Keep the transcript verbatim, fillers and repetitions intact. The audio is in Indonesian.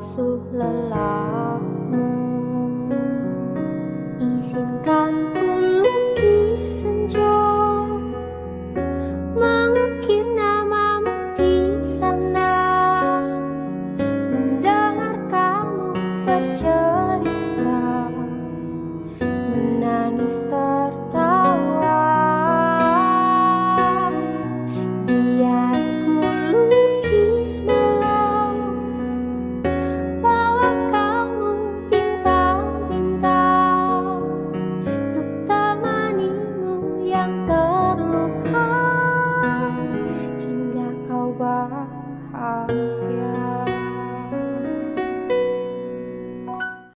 basuh lelahmu. Izinkan ku lukis senja, mengukir namamu di sana, mendengar kamu bercerita, menangis.